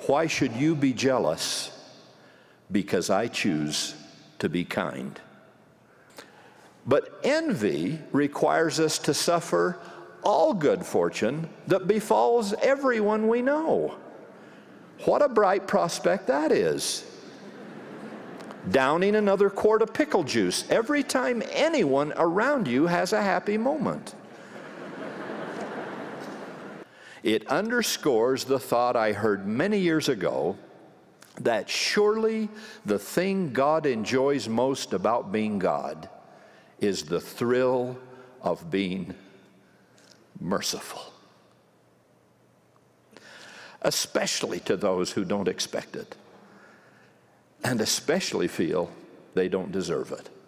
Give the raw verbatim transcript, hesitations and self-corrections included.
Why should you be jealous? Because I choose to be kind. But envy requires us to suffer all good fortune that befalls everyone we know. What a bright prospect that is. Downing another quart of pickle juice every time anyone around you has a happy moment. It underscores the thought I heard many years ago that surely the thing God enjoys most about being God is the thrill of being merciful, especially to those who don't expect it, and especially feel they don't deserve it.